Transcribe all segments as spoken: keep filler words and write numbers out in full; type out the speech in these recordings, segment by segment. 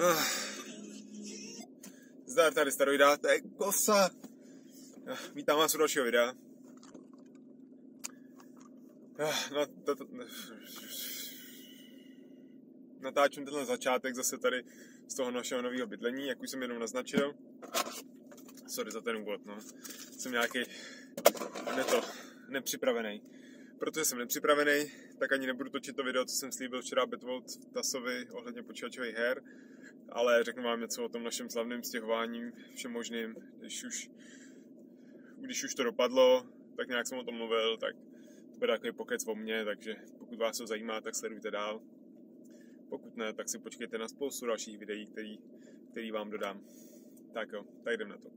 Uh. Zdar, tady Staroida, to je kosa. Uh, vítám vás u dalšího videa. Uh, no, to, to, natáčím tenhle začátek zase tady z toho našeho nového bydlení, jak už jsem jenom naznačil. Sorry za ten úvod, no. Jsem nějaký ne to, nepřipravený. Protože jsem nepřipravený, tak ani nebudu točit to video, co jsem slíbil včera Betvold Tasovi ohledně počítačových her, ale řeknu vám něco o tom našem slavném stěhování, všem možným. Když už, když už to dopadlo, tak nějak jsem o tom mluvil, tak to bude takový pokec o mně, takže pokud vás to zajímá, tak sledujte dál. Pokud ne, tak si počkejte na spoustu dalších videí, který, který vám dodám. Tak jo, tak jdem na to.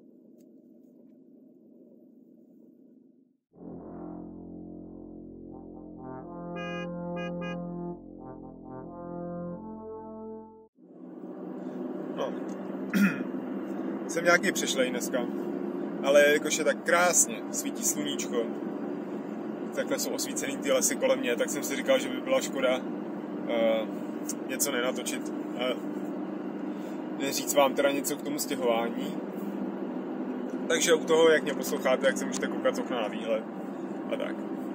No. Jsem nějaký přešlej dneska, ale jakož je tak krásně, svítí sluníčko, takhle jsou osvícený ty lesy kolem mě, tak jsem si říkal, že by byla škoda uh, něco nenatočit a neříct vám teda něco k tomu stěhování. Takže u toho, jak mě posloucháte, jak se můžete koukat z okna na výhled a tak.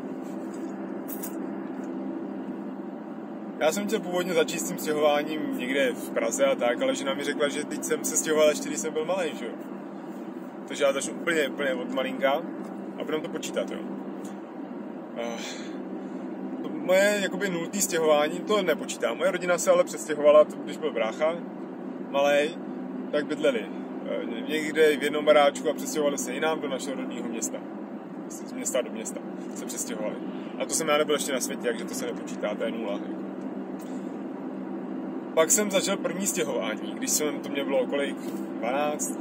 Já jsem chtěl původně začít s tím stěhováním někde v Praze a tak, ale žena mi řekla, že teď jsem se stěhoval ještě, když jsem byl malý, že jo. Takže já začnu úplně, úplně od malinka a budeme to počítat, jo. Uh, to moje jakoby nultý stěhování, to nepočítám. Moje rodina se ale přestěhovala, když byl brácha, malej, tak bydleli uh, někde v jednom baráčku a přestěhovali se jinam do našeho rodného města. Z města do města se přestěhovali. A to jsem já nebyl ještě na světě, takže to se nepočítá, to je nula. Jako. Pak jsem začal první stěhování, když jsem, to mě bylo kolik, dvanáct,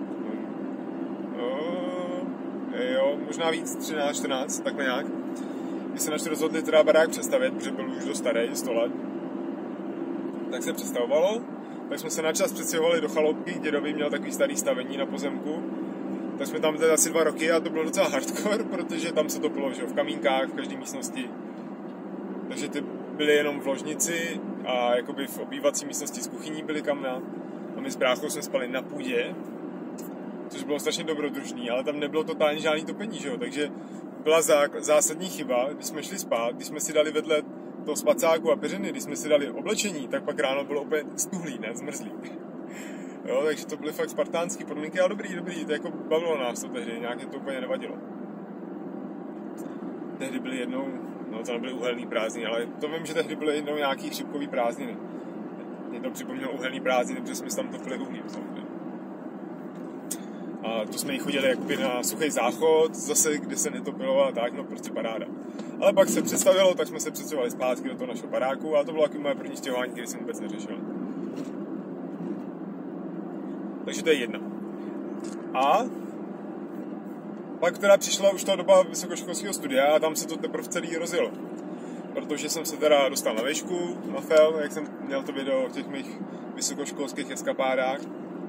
no, jo, možná víc, třináct, čtrnáct, takhle nějak. Když se naši rozhodli teda barák přestavět, protože byl už dost starý, sto let, tak se přestavovalo, tak jsme se načas přestěhovali do chaloupky, dědovi měl takový starý stavení na pozemku, tak jsme tam byli asi dva roky a to bylo docela hardcore, protože tam se topilo, že v kamínkách, v každé místnosti, takže ty byly jenom v ložnici a jakoby v obývací místnosti z kuchyní byly kamna a my s bráchou jsme spali na půdě, což bylo strašně dobrodružný, ale tam nebylo totálně žádný topení, že jo, takže byla zásadní chyba, když jsme šli spát, když jsme si dali vedle toho spacáku a peřiny, když jsme si dali oblečení, tak pak ráno bylo úplně stuhlý, ne, zmrzlý. Jo, takže to byly fakt spartánský podmínky, ale dobrý, dobrý, to jako bavilo nás to tehdy, nějak to úplně nevadilo. Tehdy byly jednou, no to nebyly uhelný prázdniny, ale to vím, že tehdy byly jednou nějaký chřipkový prázdniny. Mě to připomnělo uhelný prázdniny, protože jsme tam topili uhlím. A to jsme jí chodili jakoby na suchý záchod, zase kde se netopilo a tak, no prostě paráda. Ale pak se představilo, tak jsme se přestěhovali zpátky do toho našeho baráku a to bylo jako moje první stěhování, který jsem vůbec neřešil. Takže to je jedna. A pak teda přišla už ta doba vysokoškolského studia a tam se to teprve celý rozjelo. Protože jsem se teda dostal na výšku, na fel, jak jsem měl to video o těch mých vysokoškolských eskapádách.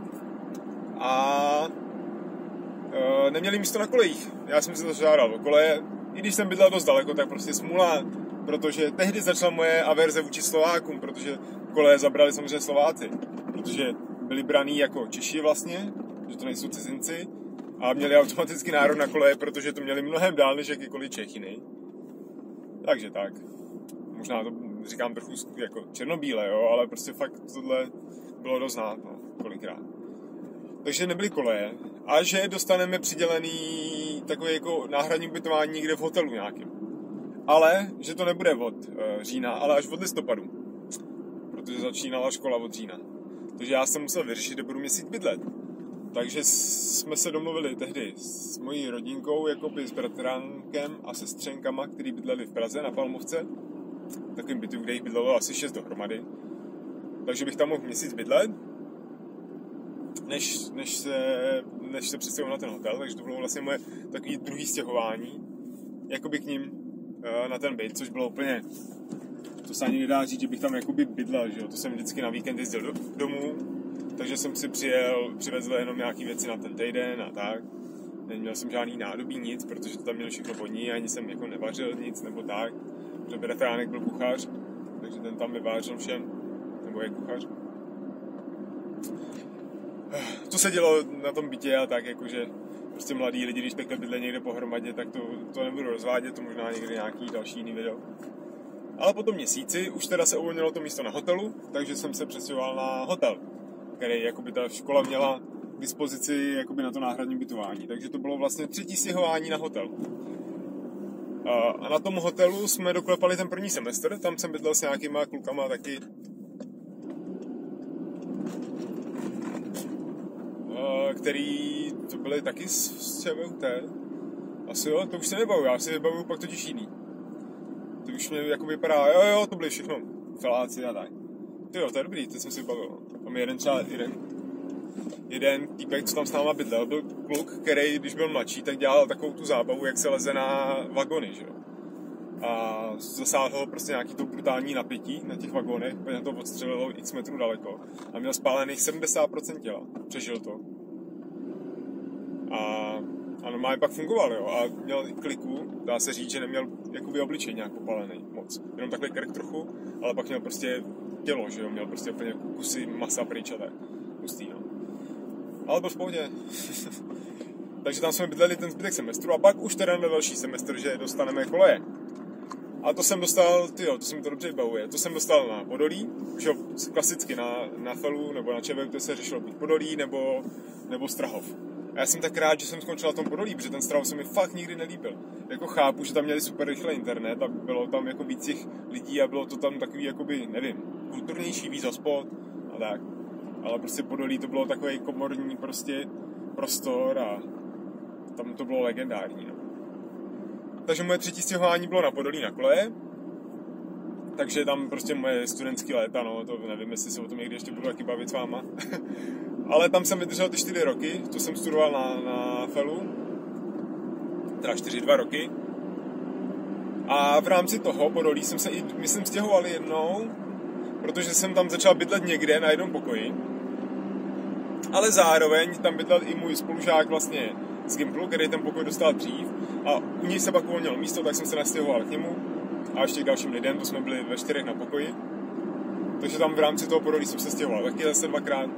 A e, neměli místo na kolejích. Já jsem si to žádal o koleje. I když jsem bydlel dost daleko, tak prostě smůla, protože tehdy začala moje averze vůči Slovákům, protože koleje zabrali samozřejmě Slováci. Protože byli braný jako Češi vlastně, že to nejsou cizinci, a měli automaticky nárok na koleje, protože to měli mnohem dál než jakýkoliv Čechiny. Takže tak. Možná to říkám trochu jako černobíle, jo, ale prostě fakt tohle bylo dost znát, no, kolikrát. Takže nebyly koleje a že dostaneme přidělený takový jako náhradní ubytování někde v hotelu nějakým. Ale že to nebude od e, října, ale až od listopadu. Protože začínala škola od října. Takže já jsem musel vyřešit, kde budu měsíc bydlet. Takže jsme se domluvili tehdy s mojí rodinkou, jakoby s bratránkem a sestřenkama, který bydleli v Praze na Palmovce. V takovým bytu, kde jich bydlelo asi šest dohromady. Takže bych tam mohl měsíc bydlet, než, než se, než se přestěhoval na ten hotel. Takže to bylo vlastně moje takový druhý stěhování, jakoby k ním na ten byt, což bylo úplně... To se ani nedá říct, že bych tam jakoby bydlel, že jo. To jsem vždycky na víkend jezdil do, domů, takže jsem si přijel, přivezl jenom nějaký věci na ten týden a tak. Neměl jsem žádný nádobí, nic, protože to tam měl všechno vodní, ani jsem jako nevařil nic nebo tak. Protože bratránek byl kuchař, takže ten tam vyvářil všem, nebo je kuchař. co se dělo na tom bytě a tak, jakože prostě mladí lidi, když takhle bydle někde pohromadě, tak to, to nebudu rozvádět, to možná někdy nějaký další jiný video. Ale po tom měsíci už teda se uvolnilo to místo na hotelu, takže jsem se přestěhoval na hotel, který jakoby ta škola měla k dispozici jakoby na to náhradní bytování. Takže to bylo vlastně třetí stěhování na hotel. A na tom hotelu jsme doklepali ten první semestr, tam jsem bydlel s nějakýma klukama taky, který to byli taky z ČVUT. Asi jo, to už se nebavuju, já si vybavuju pak totiž jiný. To už mě jako vypadá, jo jo, to byly všechno feláci a tak. Tyjo, to je dobrý, teď jsem si vybavil. Tam jeden třeba, jeden, jeden týpek, co tam s náma bydlel, byl kluk, který, když byl mladší, tak dělal takovou tu zábavu, jak se leze na vagony, že jo. A zasáhl prostě nějaký to brutální napětí na těch vagonech, protože to odstřelilo x metrů daleko. A měl spálených sedmdesát procent těla, přežil to. A, a normálně pak fungoval, jo, a měl kliku, dá se říct, že neměl jakoby obličej nějak popálený moc, jenom takhle krk trochu, ale pak měl prostě tělo, že jo, měl prostě úplně kusy masa pryč a tak, hustý, no. Ale byl v pohodě. Takže tam jsme bydleli ten zbytek semestru a pak už teda na další semestr, že dostaneme koleje. A to jsem dostal, tyjo, to se mi to dobře vybavuje, to jsem dostal na Podolí, že klasicky na, na Felu nebo na ČVUT se řešilo buď Podolí nebo, nebo Strahov. A já jsem tak rád, že jsem skončil na tom Podolí, protože ten Strahov se mi fakt nikdy nelíbil. Jako chápu, že tam měli super rychlý internet a bylo tam jako víc těch lidí a bylo to tam takový, jakoby, nevím, kulturnější, víc hospod a tak. Ale prostě Podolí to bylo takový komorní prostě prostor a tam to bylo legendární, no. Takže moje třetí stěhování bylo na Podolí na koleje, takže tam prostě moje studentské léta, no, to nevím, jestli se o tom někdy ještě budu taky bavit s váma. Ale tam jsem vydržel ty čtyři roky, to jsem studoval na, na Felu, teda čtyři, dva roky. A v rámci toho Podolí jsem se i, myslím, stěhoval jednou, protože jsem tam začal bydlet někde na jednom pokoji. Ale zároveň tam bydlel i můj spolužák vlastně z Gimplu, který ten pokoj dostal dřív. A u něj se pak uvolnilo místo, tak jsem se nastěhoval k němu. A ještě k dalším lidem, to jsme byli ve čtyřech na pokoji. Takže tam v rámci toho Podolí jsem se stěhoval taky zase dvakrát.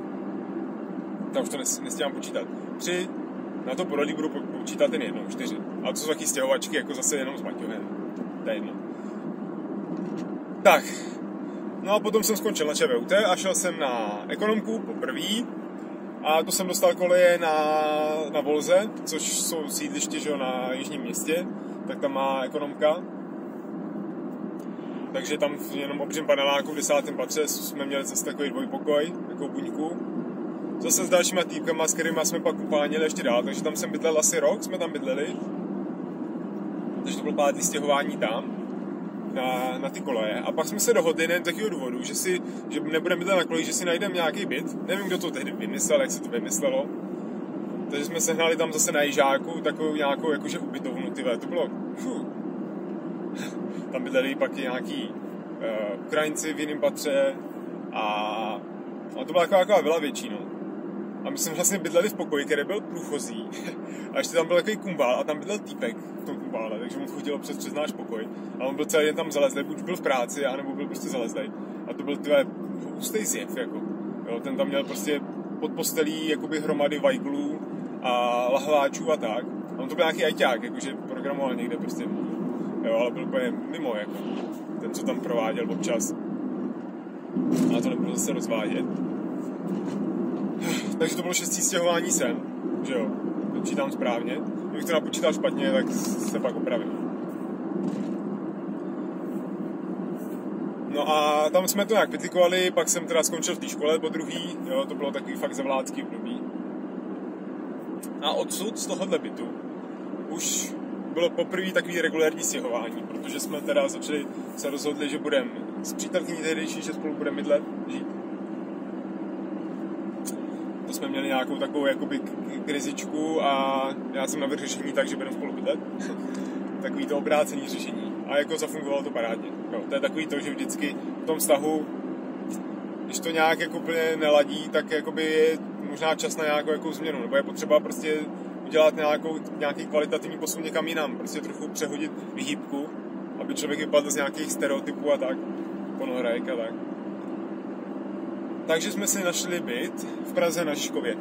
Tak už to nestíhám počítat. Tři, na to Podolí budu počítat jen jednou, čtyři. A to jsou taky stěhovačky, jako zase jenom s Maťohem. To je jedno. Tak, no a potom jsem skončil na ČVUT a šel jsem na ekonomku poprvé. A to jsem dostal koleje na, na Volze, což jsou sídliště, že, na jižním městě. Tak tam má ekonomka. Takže tam v jenom obřím paneláku v desátém patře jsme měli zase takový dvojpokoj, takovou buňku. Zase s dalšíma týpkama, s kterýma jsme pak upáněli ještě dál, takže tam jsem bydlel asi rok, jsme tam bydleli. Takže to bylo pátý stěhování tam, na, na ty koleje. A pak jsme se dohodli nejen takového důvodu, že, si, že nebudeme bydlet na koleji, že si najdeme nějaký byt. Nevím, kdo to tehdy vymyslel, jak se to vymyslelo. Takže jsme sehnali tam zase na Jižáku takovou nějakou jakože ubytovnu, tyhle. To bylo, fuh. Tam bydleli pak i nějaký uh, Ukrajinci v jiném patře a, a to byla taková, taková vila větší, no. A my jsme vlastně bydleli v pokoji, který byl průchozí. A ještě tam byl takový kumbál a tam bydlel týpek v tom kumbále, takže mu chodilo přes, přes náš pokoj. A on byl celý den tam zalezlej, buď byl v práci, anebo byl prostě zalezlej. A to byl tyhle hustý zjev, jako. Jo, ten tam měl prostě pod postelí jakoby hromady vajglů a lahváčů a tak. A on to byl nějaký ajťák, jakože programoval někde prostě. Jo, ale byl úplně mimo, jako. Ten, co tam prováděl občas. A to nebudu zase rozvádět. Takže to bylo šestý stěhování sem, že jo, počítám správně. Kdybych to napočítal špatně, tak se pak opravím. No a tam jsme to nějak pytlikovali, pak jsem teda skončil v té škole po druhý, jo, to bylo takový fakt zavládský období. A odsud z tohohle bytu už bylo poprvé takový regulérní stěhování, protože jsme teda začali se rozhodli, že budeme s přítelkyní tehdejší, že spolu budeme bydlet, žít. To jsme měli nějakou takovou jakoby krizičku a já jsem navrhl řešení tak, že budeme spolu bydlet. Takový to obrácený řešení. A jako zafungovalo to parádně. Jo, to je takový to, že vždycky v tom vztahu, když to nějak jako neladí, tak jakoby je možná čas na nějakou jako změnu. Nebo je potřeba prostě udělat nějakou, nějaký kvalitativní posun někam jinam. Prostě trochu přehodit vyhýbku, aby člověk vypadl z nějakých stereotypů a tak. Ponorek a tak. Takže jsme si našli byt v Praze na Žižkově.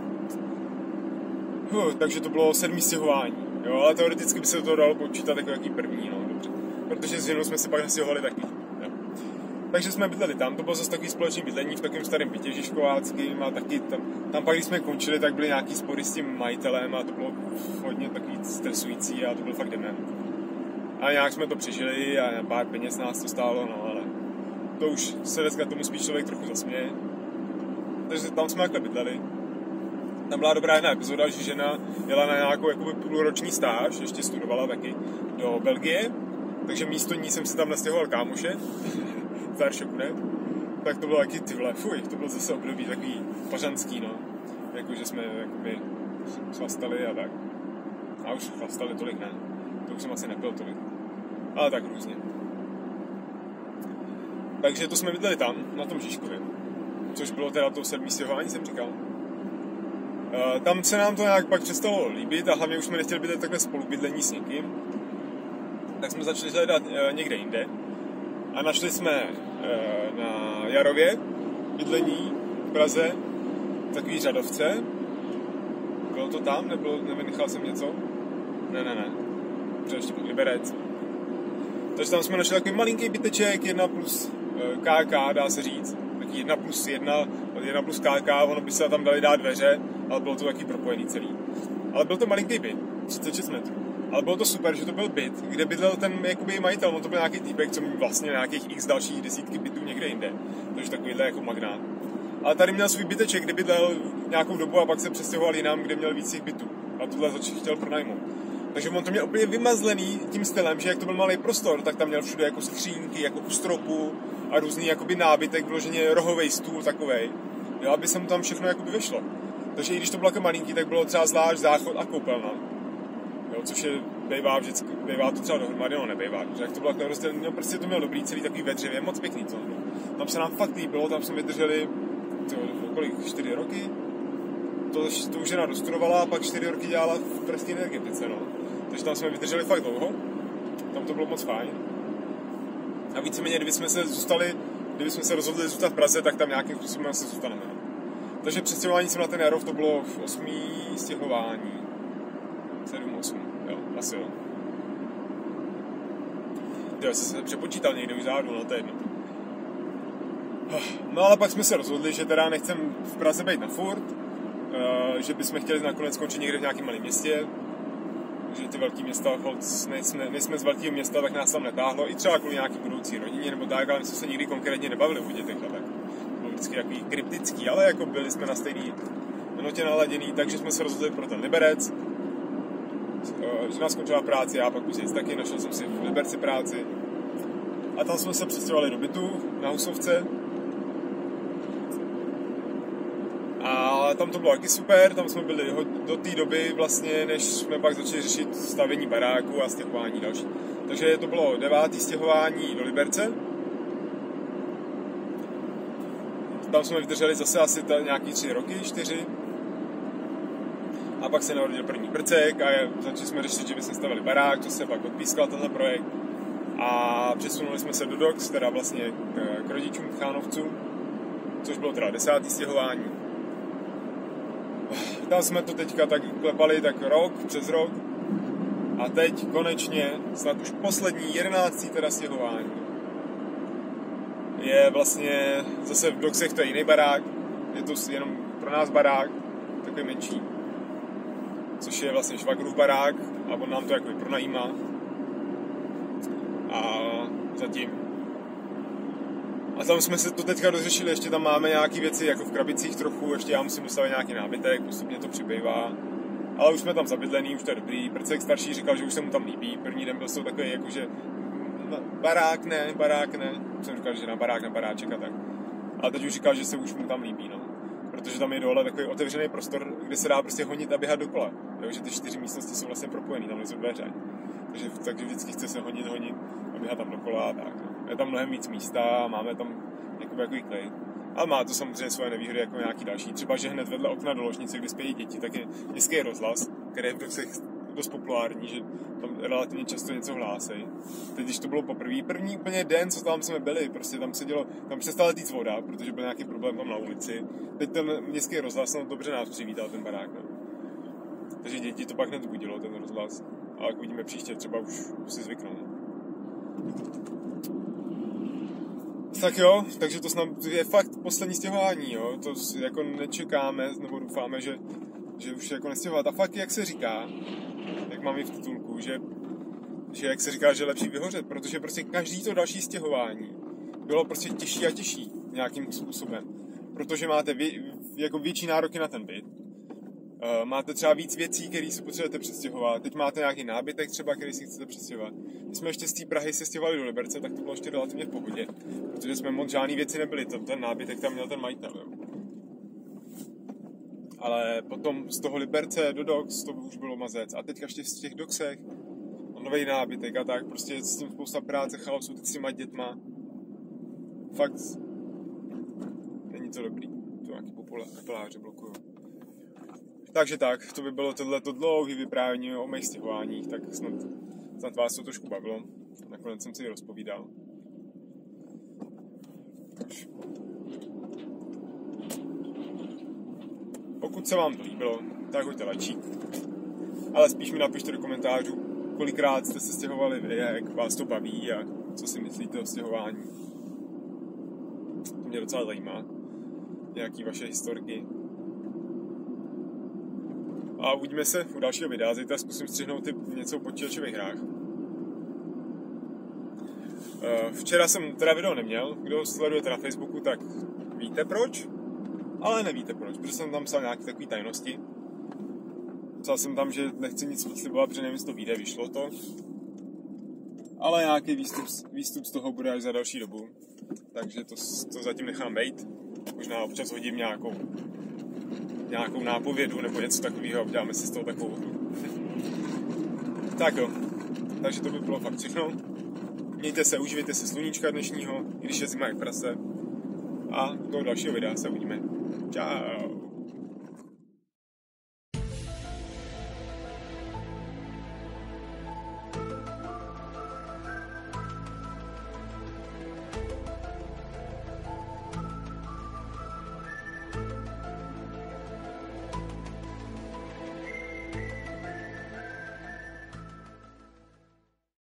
Huh, takže to bylo sedmý stěhování. Jo, ale teoreticky by se to dalo počítat jako jaký první, no, dobře. Protože s ženou jsme si pak nastěhovali taky. Jo. Takže jsme bydleli tam, to bylo zase takový společný bydlení v takovém starém bytě žižkováckým a taky tam, tam pak, když jsme končili, tak byly nějaký spory s tím majitelem a to bylo hodně takový stresující a to bylo fakt dement. A nějak jsme to přežili a pár peněz nás to stálo, no, ale to už se dneska tomu spíš člověk trochu zasměje. Takže tam jsme takhle bydleli. Tam byla dobrá jedna epizoda, že žena jela na nějakou jakoby půlroční stáž, ještě studovala taky, do Belgie, takže místo ní jsem si tam nastěhoval kámoše, Staršoku, ne? Tak to bylo taky, ty vole, fuj, to bylo zase období takový pařanský, no. Jako, že jsme jakoby chlastali a tak. A už chlastali tolik, ne. To už jsem asi nepil tolik. Ale tak různě. Takže to jsme bydleli tam, na tom Žižkově. Což bylo teda to sedmý stěhování, jsem říkal. Uh, tam se nám to nějak pak přestalo líbit a hlavně už jsme nechtěli bydlet takhle spolubydlení s někým. Tak jsme začali hledat uh, někde jinde. A našli jsme uh, na Jarově bydlení v Praze, takový řadovce. Bylo to tam? Nebylo, nevynechal jsem něco? Ne, ne, ne. Protože ještě byl Liberec. Takže tam jsme našli takový malinký byteček, jedna plus uh, K K, dá se říct. Taky jedna plus jedna, jedna plus K K, ono by se tam dali dát dveře, ale bylo to taky propojený celý. Ale byl to malinký byt, třicet šest metrů. Ale bylo to super, že to byl byt, kde bydlel ten jakoby majitel, on to byl nějaký týpek, co měl vlastně nějakých x dalších desítky bytů někde jinde. Takže takovýhle jako magnát. Ale tady měl svůj byteček, kde bydlel nějakou dobu a pak se přestěhoval jinam, kde měl víc těch bytů. A tohle začal chtěl pronajmout. Takže on to měl úplně vymazlený tím stylem, že jak to byl malý prostor, tak tam měl všude jako skřínky, jako u stropu a různý jakoby nábytek, vyloženě rohovej stůl takovej, jo, aby se mu tam všechno jakoby vešlo. Takže i když to bylo jako malinký, tak bylo třeba zvlášť záchod a koupelna. Jo, což je bejvá vždycky, bejvá to třeba dohromady, no nebejvá, že jak to bylo takhle rozdělené, prostě to mělo dobrý, celý takový ve dřevě, moc pěkný to. No. Tam se nám fakt líbilo, tam jsme vydrželi, to, kolik, čtyři roky, to, to už žena dostudovala a pak čtyři roky dělala v pražské energetice, no. Takže tam jsme vydrželi fakt dlouho, tam to bylo moc fajn. A víceméně, kdyby jsme se zůstali, kdyby jsme se rozhodli zůstat v Praze, tak tam nějakým způsobem asi zůstaneme. Takže přestěhování jsem na ten Jarov, to bylo v osmý stěhování. sedm, osm, jo, asi jo. Jo, jsem se přepočítal někde už zádu, no to je jedno. No ale pak jsme se rozhodli, že teda nechcem v Praze být na furt, že bychom chtěli nakonec skončit někde v nějakém malém městě, že ty velký města, nejsme, nejsme z velkého města, tak nás tam netáhlo, i třeba kvůli nějaký budoucí rodině, nebo tak, ale my jsme se nikdy konkrétně nebavili o dětech, tak bylo vždycky takový kryptický, ale jako byli jsme na stejný notě naladěný, takže jsme se rozhodli pro ten Liberec, že nás skončila práci, já pak už taky, našel jsem si v Liberci práci a tam jsme se přestěhovali do bytu na Husovce. A tam to bylo taky super, tam jsme byli do té doby vlastně, než jsme pak začali řešit stavění baráku a stěhování další. Takže to bylo devátý stěhování do Liberce. Tam jsme vydrželi zase asi ta, nějaký tři roky, čtyři. A pak se narodil první prcek a začali jsme řešit, že bychom stavili barák, to se pak odpískal tenhle projekt. A přesunuli jsme se do Dox, teda vlastně k, k rodičům, k chánovcům, což bylo teda desátý stěhování. Tam jsme to teďka tak klepali tak rok, přes rok a teď konečně, snad už poslední jedenáctý teda stěhování. Je vlastně zase v Doxech, to je jiný barák, je to jenom pro nás barák, takový menší, což je vlastně švagrův barák a on nám to jakoby pronajímá. A zatím. A tam jsme se to teďka dořešili, ještě tam máme nějaké věci jako v krabicích trochu, ještě já musím dostavit nějaký nábytek, postupně to přibývá. Ale už jsme tam zabydlený, už to je dobrý. Prcek starší říkal, že už se mu tam líbí. První den byl to takový jakože barák ne, barák ne. Jsem říkal, že na barák, na baráček a tak. Ale teď už říkal, že se už mu tam líbí, no. Protože tam je dole takový otevřený prostor, kde se dá prostě honit a běhat dokola. Jo, že ty čtyři místnosti jsou vlastně propojený, tam nejsou dveře. Takže, takže vždycky chce se honit, honit a běhat tam dokola a tak. Je tam mnohem víc místa, máme tam jakoby takový klid. Ale má to samozřejmě svoje nevýhody jako nějaký další. Třeba, že hned vedle okna do ložnice, kde spějí děti, tak je městský rozhlas, který je v Doxech dost populární, že tam relativně často něco hlásej. Teď, když to bylo poprvé, první úplně den, co tam jsme byli, prostě tam se dělo, tam přestala týct voda, protože byl nějaký problém tam na ulici. Teď ten městský rozhlas no, dobře nás přivítal, ten barák, no. Takže děti to pak nezbudilo, ten rozhlas. Ale jak uvidíme příště, třeba už, už si zvyknou. Tak jo, takže to snad je fakt poslední stěhování, jo. To jako nečekáme, nebo doufáme, že, že už jako nestěhovat. A fakt, jak se říká, jak mám i v titulku, že, že jak se říká, že je lepší vyhořet, protože prostě každý to další stěhování bylo prostě těžší a těžší nějakým způsobem. Protože máte vě, jako větší nároky na ten byt. Uh, máte třeba víc věcí, které si potřebujete přestěhovat. Teď máte nějaký nábytek třeba, který si chcete přestěhovat. Když jsme ještě z té Prahy se stěhovali do Liberce, tak to bylo ještě relativně v pohodě. Protože jsme moc žádný věci nebyli. To, ten nábytek tam měl ten majitel. Jo. Ale potom z toho Liberce do Dox to už bylo mazec. A teďka ještě z těch Doxech nový nábytek a tak. Prostě s tím spousta práce, chaosu, teď s těma dětma. Fakt není to dobrý. To nějaký populáři blokují. Takže tak, to by bylo tohleto dlouhý vyprávění o mých stěhováních, tak snad, snad vás to trošku bavilo. Nakonec jsem si ji rozpovídal. Pokud se vám to líbilo, tak hoďte lajčík. Ale spíš mi napište do komentářů, kolikrát jste se stěhovali vy, jak vás to baví a co si myslíte o stěhování. To mě docela zajímá. Nějaký vaše historky. A uvidíme se u dalšího videa. Zítra zkusím střihnout něco o počítačových hrách. Včera jsem teda video neměl. Kdo sledujete na Facebooku, tak víte proč. Ale nevíte proč, protože jsem tam psal nějaké takové tajnosti. Psal jsem tam, že nechci nic víc slibovat, protože nevím, jestli to vyjde, vyšlo to. Ale nějaký výstup, výstup z toho bude až za další dobu. Takže to, to zatím nechám bejt. Možná občas hodím nějakou nějakou nápovědu nebo něco takového a uděláme si z toho takovou hru. Tak jo, takže to by bylo fakt všechno. Mějte se, uživejte se sluníčka dnešního, i když je zima jak prase. A do dalšího videa se uvidíme. Čau.